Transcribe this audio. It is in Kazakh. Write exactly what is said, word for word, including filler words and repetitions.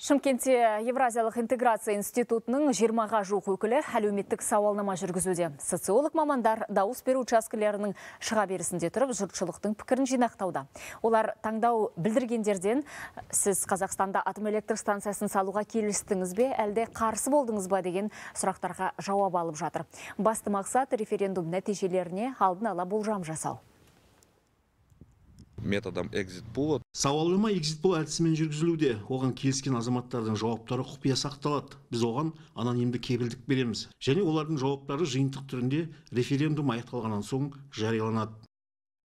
Шымкентте Евразиялық интеграция институтының жиырмаға жуық өкілі әлеуметтік сауалнама жүргізуде. Социолог мамандар дауыс беру учаскелерінің шыға берісінде тұрып, жұртшылықтың пікірін жинақтауда. Олар таңдау білдіргендерден, сіз Қазақстанда атом электр станциясын салуға келістіңіз бе, әлде қарсы болдыңыз ба деген сұрақтарға жауап алып жатыр. Басты мақсат референдум нәтижелеріне алдын ала болжам жасау. Методом экзит-пул. Сауалнама экзит-пул әдісімен жүргізілуде. Оған келіскен азаматтардың жауаптары құпия сақталады. Біз оған анонимді кепілдік береміз. Және олардың жауаптары жиынтық түрінде референдум аяқталғаннан соң жарияланады.